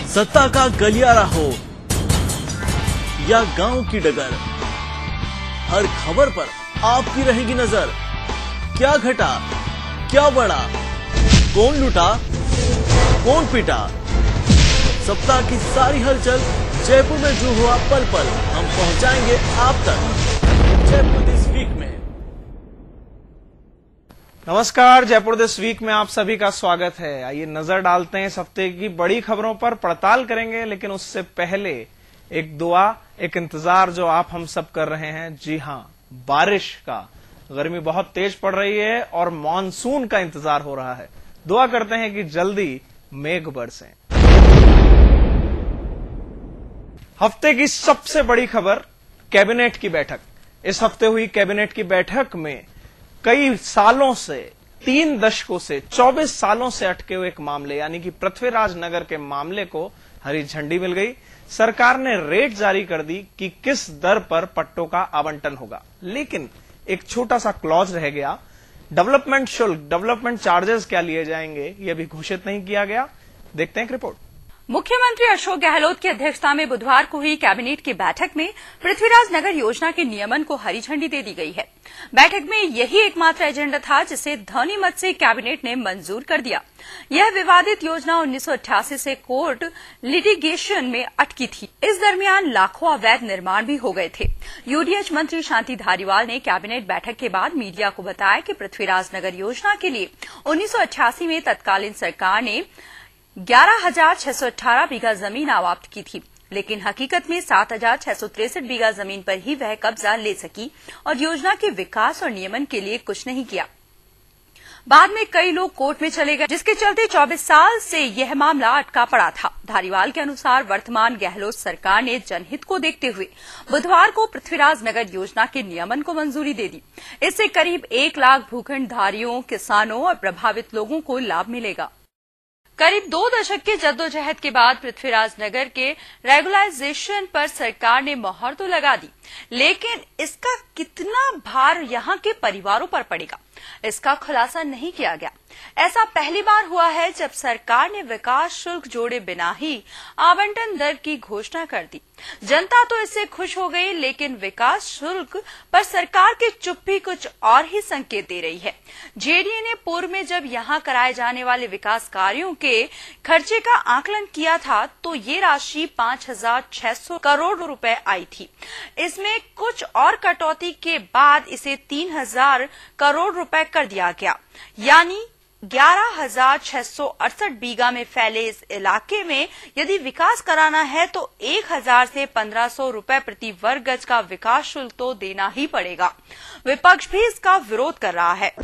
सत्ता का गलियारा हो या गांव की डगर, हर खबर पर आपकी रहेगी नजर। क्या घटा, क्या बढ़ा, कौन लुटा, कौन पिटा, सप्ताह की सारी हलचल जयपुर में जो हुआ पल पल हम पहुंचाएंगे आप तक जयपुर दिस वीक में। नमस्कार, जयपुर दिस वीक में आप सभी का स्वागत है। आइए नजर डालते हैं इस हफ्ते की बड़ी खबरों पर, पड़ताल करेंगे, लेकिन उससे पहले एक दुआ, एक इंतजार जो आप हम सब कर रहे हैं। जी हां, बारिश का। गर्मी बहुत तेज पड़ रही है और मानसून का इंतजार हो रहा है। दुआ करते हैं कि जल्दी मेघ बरसें। हफ्ते की सबसे बड़ी खबर, कैबिनेट की बैठक। इस हफ्ते हुई कैबिनेट की बैठक में कई सालों से, 3 दशकों से, 24 सालों से अटके हुए एक मामले यानी कि पृथ्वीराज नगर के मामले को हरी झंडी मिल गई। सरकार ने रेट जारी कर दी कि किस दर पर पट्टों का आवंटन होगा, लेकिन एक छोटा सा क्लॉज रह गया। डेवलपमेंट शुल्क, डेवलपमेंट चार्जेस क्या लिए जाएंगे, यह भी घोषित नहीं किया गया। देखते हैं एक रिपोर्ट। मुख्यमंत्री अशोक गहलोत की अध्यक्षता में बुधवार को हुई कैबिनेट की बैठक में पृथ्वीराज नगर योजना के नियमन को हरी झंडी दे दी गई है। बैठक में यही एकमात्र एजेंडा था जिसे ध्वनि मत से कैबिनेट ने मंजूर कर दिया। यह विवादित योजना 1988 से कोर्ट लिटिगेशन में अटकी थी। इस दरमियान लाखों अवैध निर्माण भी हो गए थे। यूडीएच मंत्री शांति धारीवाल ने कैबिनेट बैठक के बाद मीडिया को बताया कि पृथ्वीराज नगर योजना के लिए 1988 में तत्कालीन सरकार ने 11,618 बीघा जमीन आवंटित की थी, लेकिन हकीकत में 7,663 बीघा जमीन पर ही वह कब्जा ले सकी और योजना के विकास और नियमन के लिए कुछ नहीं किया। बाद में कई लोग कोर्ट में चले गए, जिसके चलते 24 साल से यह मामला अटका पड़ा था। धारीवाल के अनुसार वर्तमान गहलोत सरकार ने जनहित को देखते हुए बुधवार को पृथ्वीराज नगर योजना के नियमन को मंजूरी दे दी। इससे करीब 1 लाख भूखंडधारियों, किसानों और प्रभावित लोगों को लाभ मिलेगा। करीब 2 दशक के जद्दोजहद के बाद पृथ्वीराज नगर के रेगुलाइजेशन पर सरकार ने मोहर तो लगा दी, लेकिन इसका कितना भार यहां के परिवारों पर पड़ेगा, इसका खुलासा नहीं किया गया। ऐसा पहली बार हुआ है जब सरकार ने विकास शुल्क जोड़े बिना ही आवंटन दर की घोषणा कर दी। जनता तो इससे खुश हो गई, लेकिन विकास शुल्क पर सरकार की चुप्पी कुछ और ही संकेत दे रही है। जेडीए ने पूर्व में जब यहां कराए जाने वाले विकास कार्यों के खर्चे का आकलन किया था तो ये राशि 5,600 करोड़ रुपए आई थी। इसमें कुछ और कटौती के बाद इसे 3,000 करोड़ रुपए कर दिया गया, यानी 11,668 बीघा में फैले इस इलाके में यदि विकास कराना है तो 1,000 से 1,500 रुपए प्रति वर्ग गज का विकास शुल्क तो देना ही पड़ेगा। विपक्ष भी इसका विरोध कर रहा है।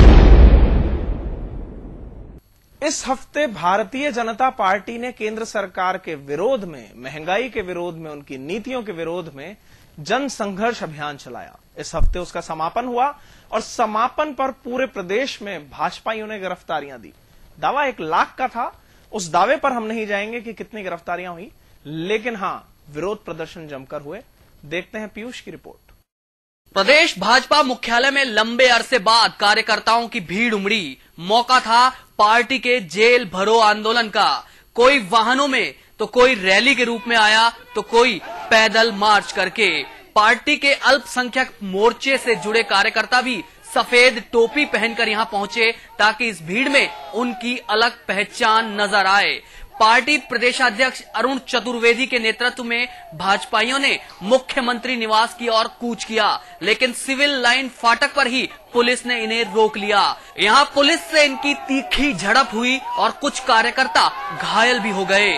इस हफ्ते भारतीय जनता पार्टी ने केंद्र सरकार के विरोध में, महंगाई के विरोध में, उनकी नीतियों के विरोध में जन संघर्ष अभियान चलाया। इस हफ्ते उसका समापन हुआ और समापन पर पूरे प्रदेश में भाजपाइयों ने गिरफ्तारियां दी। दावा 1 लाख का था। उस दावे पर हम नहीं जाएंगे कि कितनी गिरफ्तारियां हुई, लेकिन हां, विरोध प्रदर्शन जमकर हुए। देखते हैं पीयूष की रिपोर्ट। प्रदेश भाजपा मुख्यालय में लंबे अरसे बाद कार्यकर्ताओं की भीड़ उमड़ी। मौका था पार्टी के जेल भरो आंदोलन का। कोई वाहनों में तो कोई रैली के रूप में आया तो कोई पैदल मार्च करके। पार्टी के अल्पसंख्यक मोर्चे से जुड़े कार्यकर्ता भी सफेद टोपी पहनकर यहां पहुंचे ताकि इस भीड़ में उनकी अलग पहचान नजर आए। पार्टी प्रदेशाध्यक्ष अरुण चतुर्वेदी के नेतृत्व में भाजपाइयों ने मुख्यमंत्री निवास की ओर कूच किया, लेकिन सिविल लाइन फाटक पर ही पुलिस ने इन्हें रोक लिया। यहां पुलिस से इनकी तीखी झड़प हुई और कुछ कार्यकर्ता घायल भी हो गए।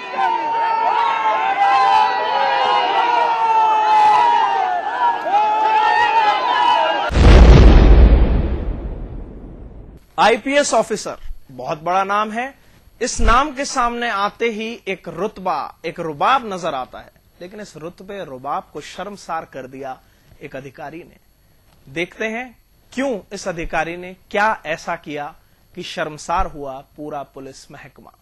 आईपीएस ऑफिसर, बहुत बड़ा नाम है। इस नाम के सामने आते ही एक रुतबा, एक रुबाब नजर आता है, लेकिन इस रुतबे रुबाब को शर्मसार कर दिया एक अधिकारी ने। देखते हैं क्यों इस अधिकारी ने क्या ऐसा किया कि शर्मसार हुआ पूरा पुलिस महकमा।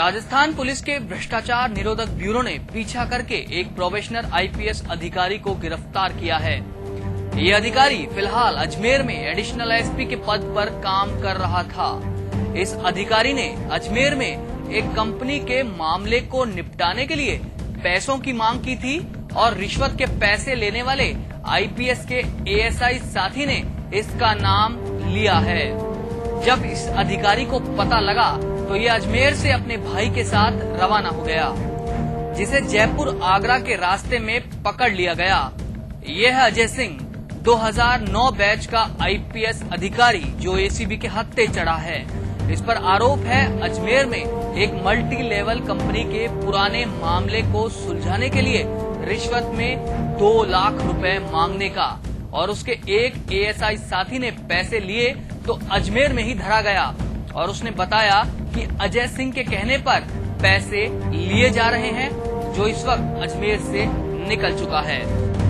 राजस्थान पुलिस के भ्रष्टाचार निरोधक ब्यूरो ने पीछा करके एक प्रोबेशनर आईपीएस अधिकारी को गिरफ्तार किया है। ये अधिकारी फिलहाल अजमेर में एडिशनल एसपी के पद पर काम कर रहा था। इस अधिकारी ने अजमेर में एक कंपनी के मामले को निपटाने के लिए पैसों की मांग की थी और रिश्वत के पैसे लेने वाले आईपीएस के एएसआई साथी ने इसका नाम लिया है। जब इस अधिकारी को पता लगा तो ये अजमेर से अपने भाई के साथ रवाना हो गया, जिसे जयपुर आगरा के रास्ते में पकड़ लिया गया। यह है अजय सिंह, 2009 बैच का आईपीएस अधिकारी जो एसीबी के हत्थे चढ़ा है। इस पर आरोप है अजमेर में एक मल्टी लेवल कंपनी के पुराने मामले को सुलझाने के लिए रिश्वत में 2 लाख रुपए मांगने का, और उसके एक एएसआई साथी ने पैसे लिए तो अजमेर में ही धरा गया और उसने बताया कि अजय सिंह के कहने पर पैसे लिए जा रहे हैं, जो इस वक्त अजमेर से निकल चुका है।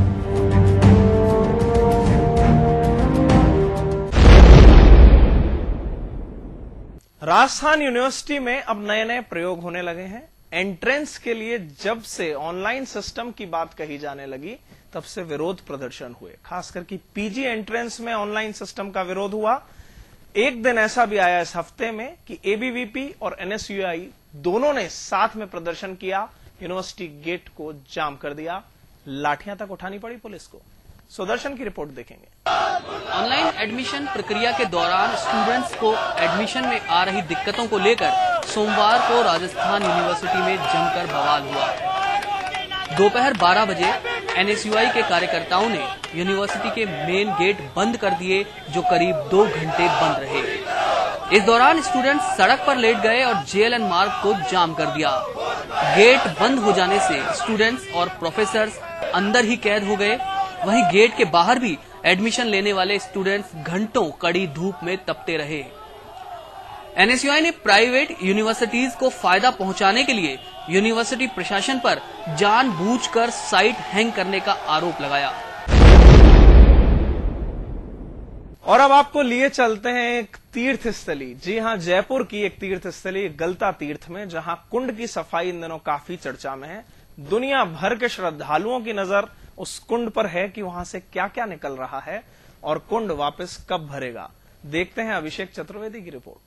राजस्थान यूनिवर्सिटी में अब नए नए प्रयोग होने लगे हैं। एंट्रेंस के लिए जब से ऑनलाइन सिस्टम की बात कही जाने लगी तब से विरोध प्रदर्शन हुए, खासकर कि पीजी एंट्रेंस में ऑनलाइन सिस्टम का विरोध हुआ। एक दिन ऐसा भी आया इस हफ्ते में कि एबीवीपी और एनएसयूआई दोनों ने साथ में प्रदर्शन किया, यूनिवर्सिटी गेट को जाम कर दिया, लाठियां तक उठानी पड़ी पुलिस को। सुदर्शन की रिपोर्ट देखेंगे। ऑनलाइन एडमिशन प्रक्रिया के दौरान स्टूडेंट्स को एडमिशन में आ रही दिक्कतों को लेकर सोमवार को राजस्थान यूनिवर्सिटी में जमकर बवाल हुआ। दोपहर 12 बजे एनएसयूआई के कार्यकर्ताओं ने यूनिवर्सिटी के मेन गेट बंद कर दिए, जो करीब 2 घंटे बंद रहे। इस दौरान स्टूडेंट्स सड़क पर लेट गए और जेएलएन मार्ग को जाम कर दिया। गेट बंद हो जाने से स्टूडेंट्स और प्रोफेसर्स अंदर ही कैद हो गए। वहीं गेट के बाहर भी एडमिशन लेने वाले स्टूडेंट्स घंटों कड़ी धूप में तपते रहे। एनएसयूआई ने प्राइवेट यूनिवर्सिटीज को फायदा पहुंचाने के लिए यूनिवर्सिटी प्रशासन पर जानबूझकर साइट हैंग करने का आरोप लगाया। और अब आपको लिए चलते हैं एक तीर्थ स्थली। जी हां, जयपुर की एक तीर्थ स्थली गलता तीर्थ में, जहां कुंड की सफाई इन दिनों काफी चर्चा में है। दुनिया भर के श्रद्धालुओं की नजर उस कुंड पर है कि वहां से क्या क्या निकल रहा है और कुंड वापस कब भरेगा। देखते हैं अभिषेक चतुर्वेदी की रिपोर्ट।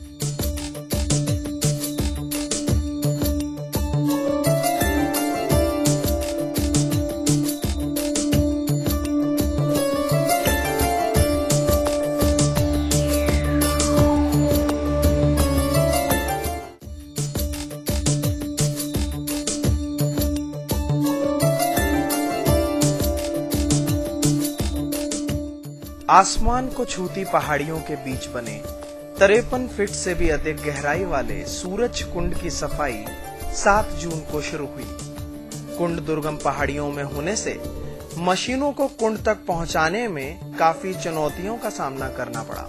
आसमान को छूती पहाड़ियों के बीच बने 53 फीट से भी अधिक गहराई वाले सूरज कुंड की सफाई 7 जून को शुरू हुई। कुंड दुर्गम पहाड़ियों में होने से मशीनों को कुंड तक पहुंचाने में काफी चुनौतियों का सामना करना पड़ा,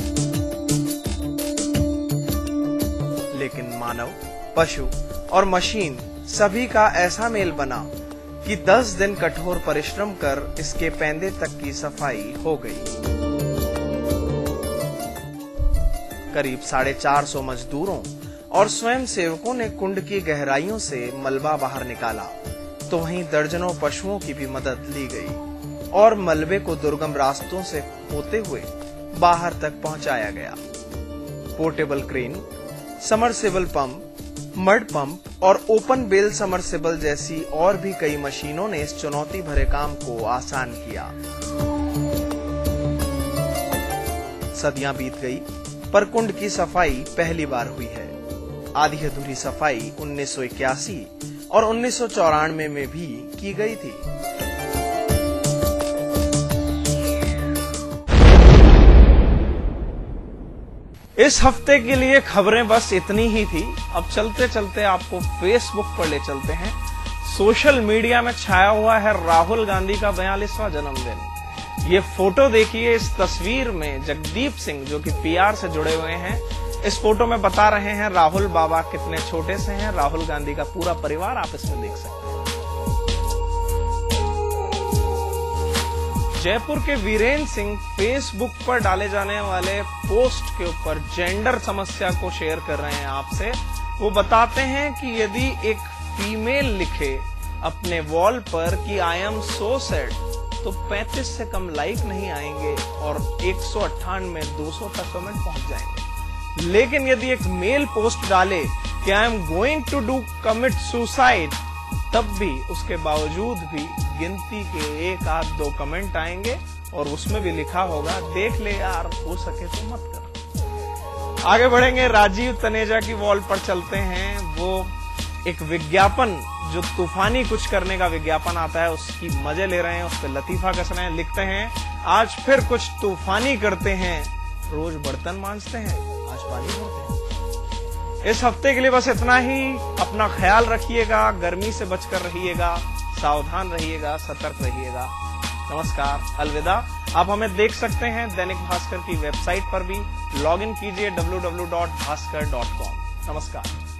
लेकिन मानव, पशु और मशीन सभी का ऐसा मेल बना कि 10 दिन कठोर परिश्रम कर इसके पैंदे तक की सफाई हो गई। करीब 450 मजदूरों और स्वयं सेवकों ने कुंड की गहराइयों से मलबा बाहर निकाला, तो वहीं दर्जनों पशुओं की भी मदद ली गई और मलबे को दुर्गम रास्तों से होते हुए बाहर तक पहुंचाया गया। Portable crane, submersible pump, mud pump और ओपन बेल समरसेबल जैसी और भी कई मशीनों ने इस चुनौती भरे काम को आसान किया। सदियां बीत गई पर कुंड की सफाई पहली बार हुई है। आधी अधूरी सफाई 1981 और 1994 में भी की गई थी। इस हफ्ते के लिए खबरें बस इतनी ही थी। अब चलते चलते आपको फेसबुक पर ले चलते हैं। सोशल मीडिया में छाया हुआ है राहुल गांधी का 42वां जन्मदिन। ये फोटो देखिए। इस तस्वीर में जगदीप सिंह, जो कि पीआर से जुड़े हुए हैं, इस फोटो में बता रहे हैं राहुल बाबा कितने छोटे से हैं। राहुल गांधी का पूरा परिवार आप इसमें देख सकते हैं। जयपुर के वीरेंद्र सिंह फेसबुक पर डाले जाने वाले पोस्ट के ऊपर जेंडर समस्या को शेयर कर रहे हैं आपसे। वो बताते हैं कि यदि एक फीमेल लिखे अपने वॉल पर कि आई एम सो सैड, तो 35 से कम लाइक नहीं आएंगे और 198 में 200 तक कमेंट पहुंच जाएंगे। लेकिन यदि एक मेल पोस्ट डाले कि I am going to do commit suicide, तब भी उसके बावजूद भी गिनती के 1 आध 2 कमेंट आएंगे और उसमें भी लिखा होगा देख ले यार, हो सके तो मत कर। आगे बढ़ेंगे, राजीव तनेजा की वॉल पर चलते हैं। वो एक विज्ञापन, जो तूफानी कुछ करने का विज्ञापन आता है, उसकी मजे ले रहे हैं, उस पर लतीफा कस रहे हैं। लिखते हैं आज फिर कुछ तूफानी करते हैं, रोज बर्तन मांजते हैं, आज पानी भरते हैं। इस हफ्ते के लिए बस इतना ही। अपना ख्याल रखिएगा, गर्मी से बचकर रहिएगा, सावधान रहिएगा, सतर्क रहिएगा। नमस्कार, अलविदा। आप हमें देख सकते हैं दैनिक भास्कर की वेबसाइट पर भी। लॉगिन कीजिए www.bhaskar.com। नमस्कार।